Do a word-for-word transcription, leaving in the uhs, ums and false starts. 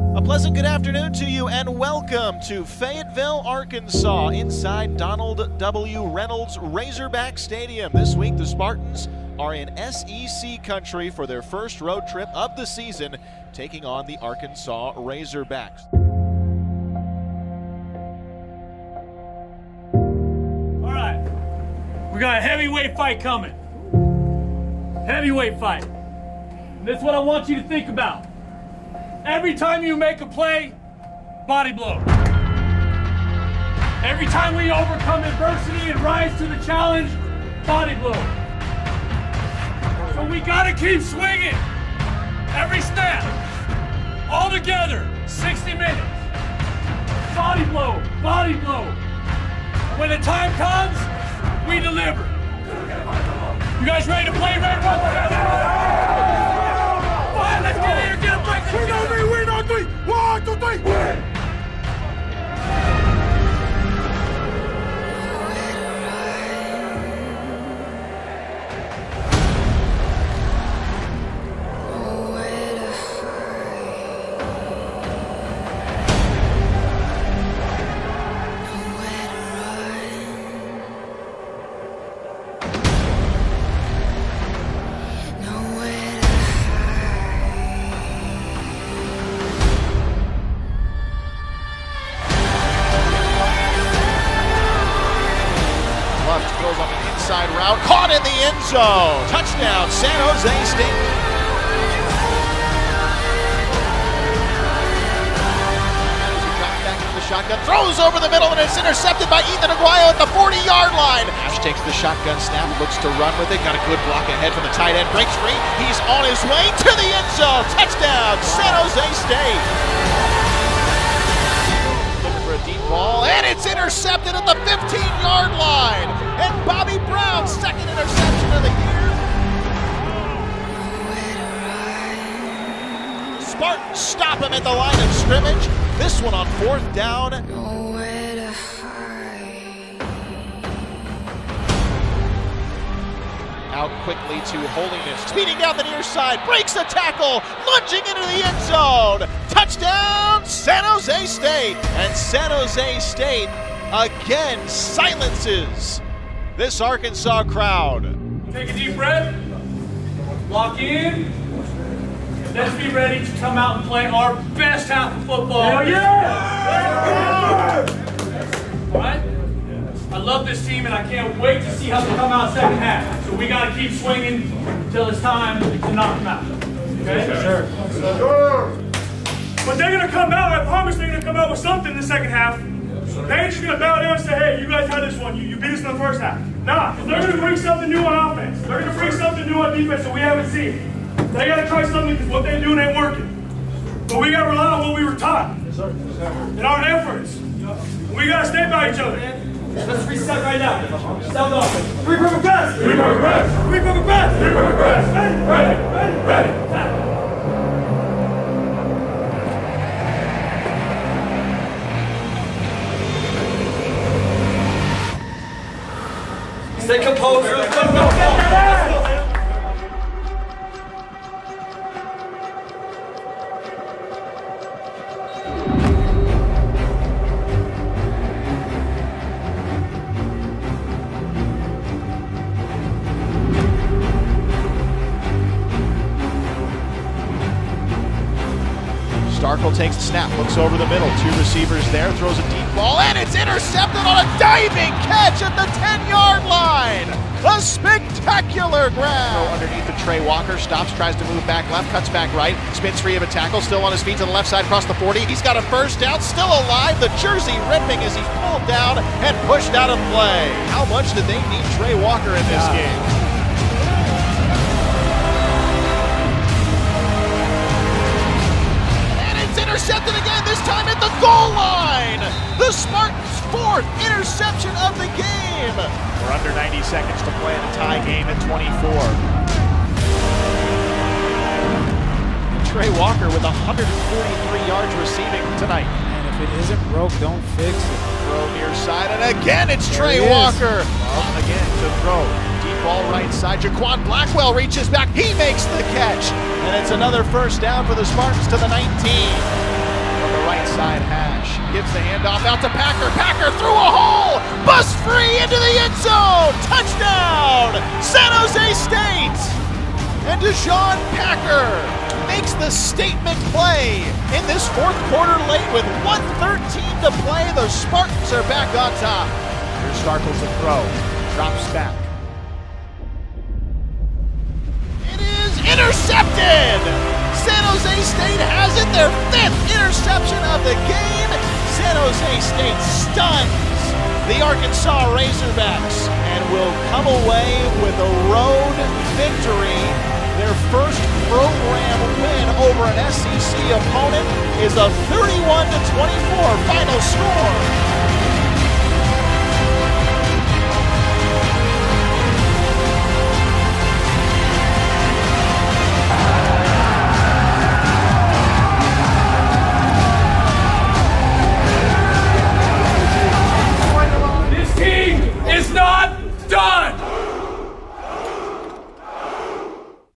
A pleasant good afternoon to you and welcome to Fayetteville, Arkansas, inside Donald W. Reynolds Razorback Stadium. This week the Spartans are in S E C country for their first road trip of the season, taking on the Arkansas Razorbacks. All right, we got a heavyweight fight coming. Heavyweight fight. And this is what I want you to think about. Every time you make a play, body blow. Every time we overcome adversity and rise to the challenge, body blow. So we gotta keep swinging. Every snap, all together, sixty minutes. Body blow, body blow. When the time comes, we deliver. You guys ready to play, Red Run? Fine, let's get in here, get a break. Win on three, win on three. One, two, three, win. Side route, caught in the end zone. Touchdown, San Jose State. Drops back into the shotgun, throws over the middle, and it's intercepted by Ethan Aguayo at the forty-yard line. Ash takes the shotgun snap, looks to run with it. Got a good block ahead from the tight end. Breaks free. He's on his way to the end zone. Touchdown, San Jose State. Looking for a deep ball, and it's intercepted at the fifteen-yard line. And Bobby Brown's second interception of the year. Spartans stop him at the line of scrimmage. This one on fourth down. Out quickly to Holiness, speeding down the near side, breaks a tackle, lunging into the end zone. Touchdown, San Jose State. And San Jose State again silences this Arkansas crowd. Take a deep breath, lock in, let's be ready to come out and play our best half of football. Hell yeah! All right? I love this team and I can't wait to see how they come out second half. So we got to keep swinging until it's time to knock them out. Okay? Yes, sir. Sure. But they're going to come out, I promise they're going to come out with something in the second half. They ain't just going to bow down and say, hey, you guys had this one. You, you beat us in the first half. Nah, they're going to bring something new on offense. They're going to bring something new on defense that we haven't seen. They got to try something because what they're doing ain't working. But we got to rely on what we were taught. Yes, sir. And our efforts. We got to stand by each other. Let's reset right now. Sound off. Three perfect pass. Three perfect pass. Three perfect pass. Three perfect pass. Ready, ready, ready, ready. Stay composed. Go, go, go. Starkel takes the snap, looks over the middle, two receivers there, throws a deep ball, and it's intercepted on a diving catch at the ten-yard line. A spectacular grab. Underneath the Trey Walker, stops, tries to move back left, cuts back right, spins free of a tackle, still on his feet to the left side across the forty. He's got a first down, still alive. The jersey ripping as he's pulled down and pushed out of play. How much did they need Trey Walker in this yeah. game? Intercepted again, this time at the goal line. The Spartans' fourth interception of the game. We're under ninety seconds to play in a tie game at twenty-four. Trey Walker with one hundred forty-three yards receiving tonight. And if it isn't broke, don't fix it. Throw near side, and again it's there Trey Walker. On again to throw. Deep ball right side. Jaquan Blackwell reaches back. He makes the catch. And it's another first down for the Spartans to the nineteen. side hash. Gives the handoff out to Packer. Packer through a hole. Bust free into the end zone. Touchdown, San Jose State. And Deshaun Packer makes the statement play in this fourth quarter late with one thirteen to play. The Spartans are back on top. Here's Starkle to throw. Drops back. It is intercepted. San Jose State has it, their fifth interception of the game. San Jose State stuns the Arkansas Razorbacks and will come away with a road victory. Their first program win over an S E C opponent is a thirty-one to twenty-four final score.